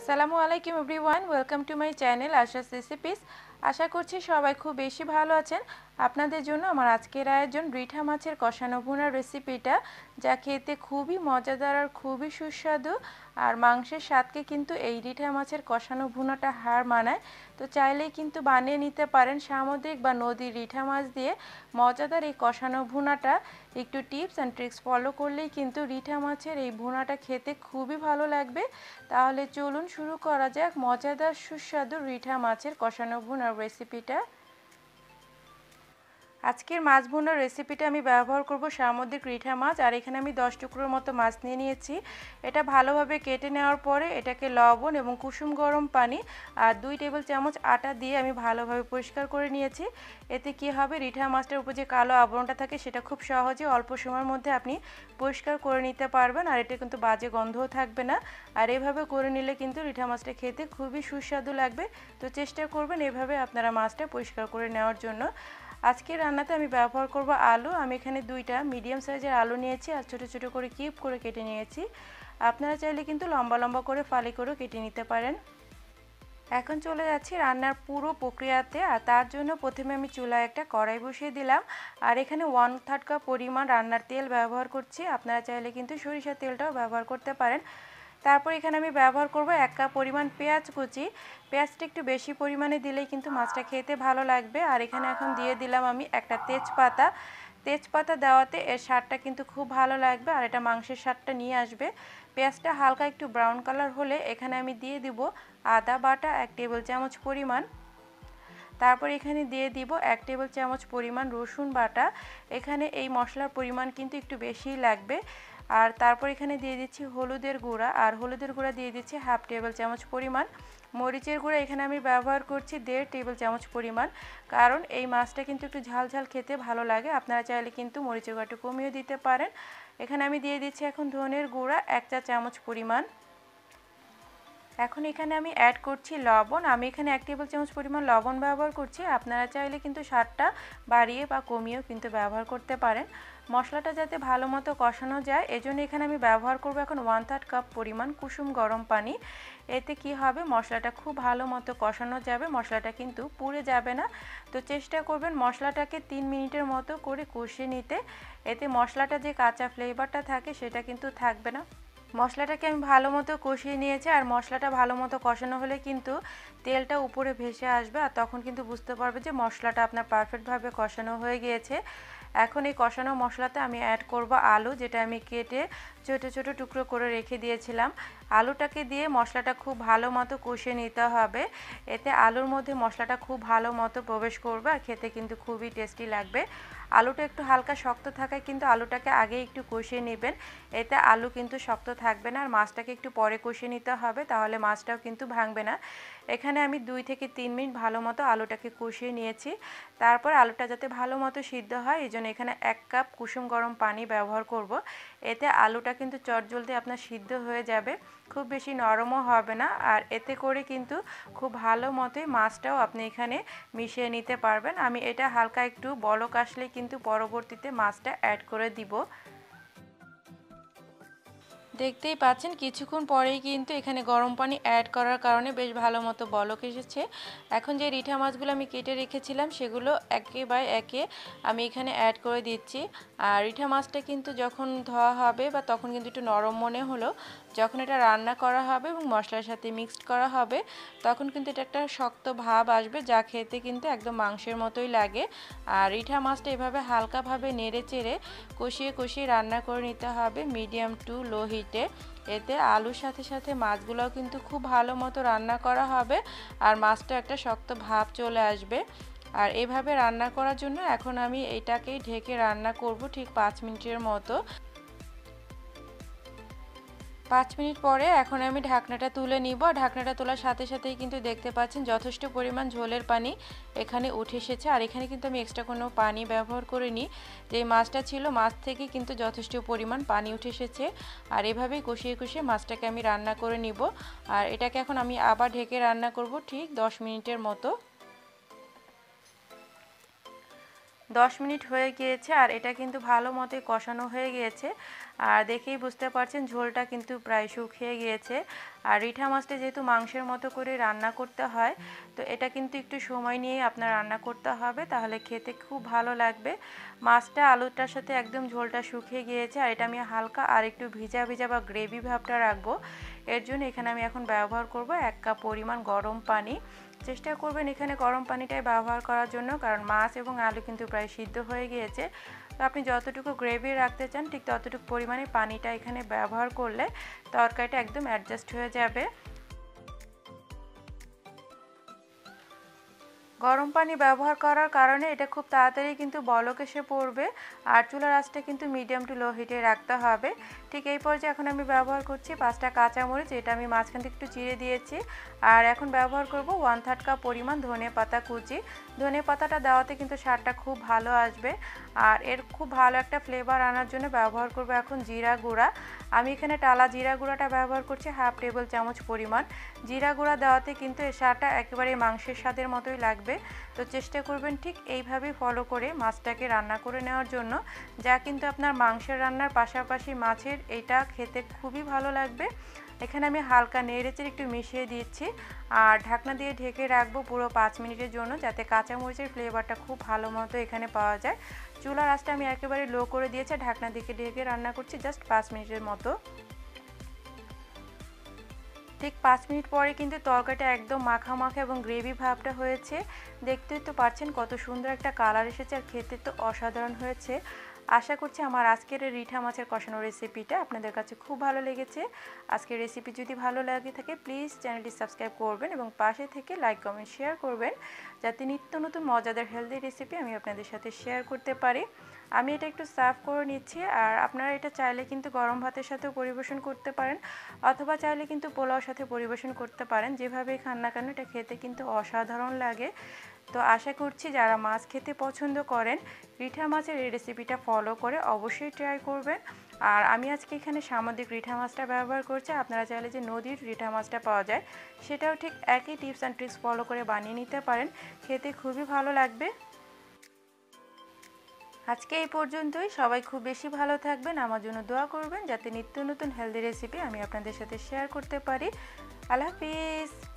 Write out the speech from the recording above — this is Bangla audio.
আসসালামু আলাইকুম everyone, welcome to my channel Asha's recipes. আশা করছি সবাই খুব বেশি ভালো আছেন। আপনাদের জন্য আমার আজকের আয়োজন রিঠা মাছের কষানো ভুনার রেসিপিটা, যা খেতে খুবই মজাদার আর খুবই সুস্বাদু। আর মাংসের স্বাদকে কিন্তু এই রিঠা মাছের কষানো ভুনাটা হার মানায়। তো চাইলেই কিন্তু বানিয়ে নিতে পারেন সামুদ্রিক বা নদীর রিঠা মাছ দিয়ে মজাদার এই কষানো ভুনাটা। একটু টিপস অ্যান্ড ট্রিক্স ফলো করলেই কিন্তু রিঠা মাছের এই ভুনাটা খেতে খুবই ভালো লাগবে। তাহলে চলুন শুরু করা যাক মজাদার সুস্বাদু রিঠা মাছের কষানো ভুনার রেসিপিটা। আজকের মাছ ভুনার রেসিপিটা আমি ব্যবহার করব সামুদ্রিক রিঠা মাছ। আর এখানে আমি 10 টুকরোর মতো মাছ নিয়ে নিয়েছি। এটা ভালোভাবে কেটে নেওয়ার পরে এটাকে লবণ এবং কুসুম গরম পানি আর 2 টেবিল চামচ আটা দিয়ে আমি ভালোভাবে পরিষ্কার করে নিয়েছি। এতে কি হবে, রিঠা মাছটার উপর যে কালো আবরণটা থাকে সেটা খুব সহজে অল্প সময়ের মধ্যে আপনি পরিষ্কার করে নিতে পারবেন। আর এটা কিন্তু বাজে গন্ধও থাকবে না। আর এভাবে করে নিলে কিন্তু রিঠা মাছটা খেতে খুবই সুস্বাদু লাগবে। তো চেষ্টা করবেন এভাবে আপনারা মাছটা পরিষ্কার করে নেওয়ার জন্য। আজকে রান্নাতে আমি ব্যবহার করব আলু। আমি এখানে 2টা মিডিয়াম সাইজের আলু নিয়েছি আর ছোট ছোট করে কিউব করে কেটে নিয়েছি। আপনারা চাইলে কিন্তু লম্বা লম্বা করে ফালি করেও কেটে নিতে পারেন। এখন চলে যাচ্ছি রান্নার পুরো প্রক্রিয়াতে। আর তার জন্য প্রথমে আমি চুলায় একটা কড়াই বসিয়ে দিলাম। আর এখানে 1/3 কাপ পরিমাণ রান্নার তেল ব্যবহার করছি। আপনারা চাইলে কিন্তু সরিষার তেলটাও ব্যবহার করতে পারেন। তারপর এখানে আমি ব্যবহার করব 1 কাপ পরিমাণ পেঁয়াজ কুচি। পেঁয়াজটা একটু বেশি পরিমাণে দিলেই কিন্তু মাছটা খেতে ভালো লাগবে। আর এখানে এখন দিয়ে দিলাম আমি একটা তেজপাতা। তেজপাতা দেওয়াতে এর স্বাদটা কিন্তু খুব ভালো লাগবে আর এটা মাংসের স্বাদটা নিয়ে আসবে। পেঁয়াজটা হালকা একটু ব্রাউন কালার হলে এখানে আমি দিয়ে দিব আদা বাটা 1 টেবিল চামচ পরিমাণ। তারপর এখানে দিয়ে দিব 1 টেবিল চামচ পরিমাণ রসুন বাটা। এখানে এই মশলার পরিমাণ কিন্তু একটু বেশিই লাগবে। আর তারপর এখানে দিয়ে দিচ্ছি হলুদের গুঁড়া। আর হলুদের গুঁড়া দিয়ে দিচ্ছি 1/2 টেবিল চামচ পরিমাণ। মরিচের গুঁড়া এখানে আমি ব্যবহার করছি 1.5 টেবিল চামচ পরিমাণ, কারণ এই মাছটা কিন্তু একটু ঝাল ঝাল খেতে ভালো লাগে। আপনারা চাইলে কিন্তু মরিচের গুঁড়াটা কমিয়ে দিতে পারেন। এখানে আমি দিয়ে দিচ্ছি এখন ধনের গুঁড়া 1 চা চামচ পরিমাণ। এখন এখানে আমি অ্যাড করছি লবণ। আমি এখানে 1 টেবিল চামচ পরিমাণ লবণ ব্যবহার করছি। আপনারা চাইলে কিন্তু স্বাদটা বাড়িয়ে বা কমিয়েও কিন্তু ব্যবহার করতে পারেন। মশলাটা যাতে ভালো মতো কষানো যায় এজন্য এখানে আমি ব্যবহার করব এখন 1/3 কাপ পরিমাণ কুসুম গরম পানি। এতে কি হবে, মশলাটা খুব ভালো মতো কষানো যাবে, মশলাটা কিন্তু পুড়ে যাবে না। তো চেষ্টা করবেন মশলাটাকে 3 মিনিটের মতো করে কষিয়ে নিতে। এতে মশলাটা যে কাঁচা ফ্লেভারটা থাকে সেটা কিন্তু থাকবে না। মশলাটাকে আমি ভালো মতো কষিয়ে নিয়েছি। আর মশলাটা ভালো মতো কষানো হলে কিন্তু তেলটা উপরে ভেসে আসবে আর তখন কিন্তু বুঝতে পারবে যে মশলাটা আপনার পারফেক্টভাবে কষানো হয়ে গিয়েছে। এখন এই কষানো মশলাতে আমি অ্যাড করব আলু, যেটা আমি কেটে ছোট ছোট টুকরো করে রেখে দিয়েছিলাম। আলুটাকে দিয়ে মশলাটা খুব ভালো মতো কষিয়ে নিতে হবে। এতে আলুর মধ্যে মশলাটা খুব ভালো মতো প্রবেশ করবে আর খেতে কিন্তু খুবই টেস্টি লাগবে। আলুটা একটু হালকা শক্ত থাকায় কিন্তু আলুটাকে আগে একটু কষিয়ে নেবেন। এতে আলু কিন্তু শক্ত থাকবে না। আর মাছটাকে একটু পরে কষিয়ে নিতে হবে, তাহলে মাছটাও কিন্তু ভাঙবে না। এখানে আমি 2 থেকে 3 মিনিট ভালো মতো আলুটাকে কষিয়ে নিয়েছি। তারপর আলুটা যাতে ভালো মতো সিদ্ধ হয় এজন্য এখানে 1 কাপ কুসুম গরম পানি ব্যবহার করব। এতে আলুটা কিন্তু চটজলদি আপনার সিদ্ধ হয়ে যাবে, খুব বেশি নরমও হবে না। আর এতে করে কিন্তু খুব ভালো মতোই মাছটাও আপনি এখানে মিশিয়ে নিতে পারবেন। আমি এটা হালকা একটু বলক আসলেই কিন্তু পরবর্তীতে মাছটা অ্যাড করে দিব। দেখতেই পাচ্ছেন কিছুক্ষণ পরেই কিন্তু এখানে গরম পানি অ্যাড করার কারণে বেশ ভালো মতো বলক এসেছে। এখন যে রিঠা মাছগুলো আমি কেটে রেখেছিলাম সেগুলো একে বাই একে আমি এখানে অ্যাড করে দিচ্ছি। আর রিঠা মাছটা কিন্তু যখন ধোয়া হবে বা তখন কিন্তু একটু নরম মনে হলো, যখন এটা রান্না করা হবে এবং মশলার সাথে মিক্সড করা হবে তখন কিন্তু এটা একটা শক্ত ভাব আসবে, যা খেতে কিন্তু একদম মাংসের মতোই লাগে। আর রিঠা মাছটা এভাবে হালকাভাবে নেড়ে চেড়ে কষিয়ে কষিয়ে রান্না করে নিতে হবে মিডিয়াম টু লো হিটে। এতে আলুর সাথে সাথে মাছগুলোও কিন্তু খুব ভালো মতো রান্না করা হবে আর মাছটা একটা শক্ত ভাব চলে আসবে। আর এভাবে রান্না করার জন্য এখন আমি এটাকেই ঢেকে রান্না করব ঠিক 5 মিনিটের মতো। 5 মিনিট পরে এখন আমি ঢাকনাটা তুলে নিব। ঢাকনাটা তোলার সাথে সাথেই কিন্তু দেখতে পাচ্ছেন যথেষ্ট পরিমাণ ঝোলের পানি এখানে উঠে এসেছে। আর এখানে কিন্তু আমি এক্সট্রা কোনো পানি ব্যবহার করিনি। যে মাছটা ছিল মাছ থেকে কিন্তু যথেষ্ট পরিমাণ পানি উঠে এসেছে। আর এভাবেই কষিয়ে কষিয়ে মাছটাকে আমি রান্না করে নিব। আর এটাকে এখন আমি আবার ঢেকে রান্না করব ঠিক 10 মিনিটের মতো। 10 মিনিট হয়ে গিয়েছে আর এটা কিন্তু ভালো মতোই কষানো হয়ে গিয়েছে। আর দেখেই বুঝতে পারছেন ঝোলটা কিন্তু প্রায় শুকিয়ে গিয়েছে। আর রিঠা মাছটা যেহেতু মাংসের মতো করে রান্না করতে হয়, তো এটা কিন্তু একটু সময় নিয়ে আপনার রান্না করতে হবে, তাহলে খেতে খুব ভালো লাগবে। মাছটা আলুটার সাথে একদম ঝোলটা শুকিয়ে গিয়েছে, আর এটা আমি হালকা আর একটু ভিজা ভিজা বা গ্রেভি ভাবটা রাখবো। এর জন্য এখানে আমি এখন ব্যবহার করব 1 কাপ পরিমাণ গরম পানি। চেষ্টা করবেন এখানে গরম পানিটাই ব্যবহার করার জন্য, কারণ মাছ এবং আলু কিন্তু প্রায় সিদ্ধ হয়ে গিয়েছে। তো আপনি যতটুকু গ্রেভি রাখতে চান ঠিক ততটুকু পরিমাণে পানিটা এখানে ব্যবহার করলে তরকারিটা একদম অ্যাডজাস্ট হয়ে যাবে। গরম পানি ব্যবহার করার কারণে এটা খুব তাড়াতাড়ি কিন্তু বলক এসে পড়বে। আর চুলার আঁচটা কিন্তু মিডিয়াম টু লো হিটে রাখতে হবে। ঠিক এই পর্যায়ে এখন আমি ব্যবহার করছি 5টা কাঁচামরিচ, এটা আমি মাঝখান থেকে একটু চিড়ে দিয়েছি। আর এখন ব্যবহার করব 1/3 কাপ পরিমাণ ধনেপাতা কুচি। ধনেপাতাটা দেওয়াতে কিন্তু স্বাদটা খুব ভালো আসবে। আর এর খুব ভালো একটা ফ্লেভার আনার জন্য ব্যবহার করব এখন জিরা গুঁড়া। আমি এখানে টালা জিরা গুঁড়াটা ব্যবহার করছি 1/2 টেবিল চামচ পরিমাণ। জিরা গুঁড়া দেওয়াতে কিন্তু এর স্বাদটা একেবারে মাংসের স্বাদের মতোই লাগবে। তো চেষ্টা করবেন ঠিক এইভাবেই ফলো করে মাছটাকে রান্না করে নেওয়ার জন্য, যা কিন্তু আপনার মাংসের রান্নার পাশাপাশি মাছের এটা খেতে খুবই ভালো লাগবে। এখানে আমি হালকা নেড়েচেড়ে একটু মিশিয়ে দিচ্ছি আর ঢাকনা দিয়ে ঢেকে রাখবো পুরো 5 মিনিটের জন্য, যাতে কাঁচামরিচের ফ্লেভারটা খুব ভালো মতো এখানে পাওয়া যায়। চুলার আঁচটা আমি একেবারে লো করে দিয়েছি, ঢাকনা দিয়ে ঢেকে রান্না করছি জাস্ট 5 মিনিটের মতো। ঠিক 5 মিনিট পরে কিন্তু তরকারিটা একদম মাখা মাখা এবং গ্রেভি ভাবটা হয়েছে। দেখতেই তো পাচ্ছেন কত সুন্দর একটা কালার এসেছে, আর খেতে তো অসাধারণ হয়েছে। আশা করছি আমার আজকের এই রিঠা মাছের কষানো রেসিপিটা আপনাদের কাছে খুব ভালো লেগেছে। আজকের রেসিপি যদি ভালো লাগে থাকে প্লিজ চ্যানেলটি সাবস্ক্রাইব করবেন এবং পাশে থেকে লাইক কমেন্ট শেয়ার করবেন, যাতে নিত্য নতুন মজাদার হেলদি রেসিপি আমি আপনাদের সাথে শেয়ার করতে পারি। আমি এটা একটু সার্ভ করে নিচ্ছি, আর আপনারা এটা চাইলে কিন্তু গরম ভাতের সাথেও পরিবেশন করতে পারেন, অথবা চাইলে কিন্তু পোলাওর সাথে পরিবেশন করতে পারেন। যেভাবেই খান না কেন এটা খেতে কিন্তু অসাধারণ লাগে। তো আশা করছি যারা মাছ খেতে পছন্দ করেন রিঠা মাছের এই রেসিপিটা ফলো করে অবশ্যই ট্রাই করবেন। আর আমি আজকে এখানে সামুদ্রিক রিঠা মাছটা ব্যবহার করছি, আপনারা চাইলে যে নদীর রিঠা মাছটা পাওয়া যায় সেটাও ঠিক একই টিপস অ্যান্ড ট্রিক্স ফলো করে বানিয়ে নিতে পারেন, খেতে খুবই ভালো লাগবে। আজকে এই পর্যন্তই। সবাই খুব বেশি ভালো থাকবেন, আমার জন্য দোয়া করবেন যাতে নিত্য নতুন হেলদি রেসিপি আমি আপনাদের সাথে শেয়ার করতে পারি। আল্লাহ হাফিজ।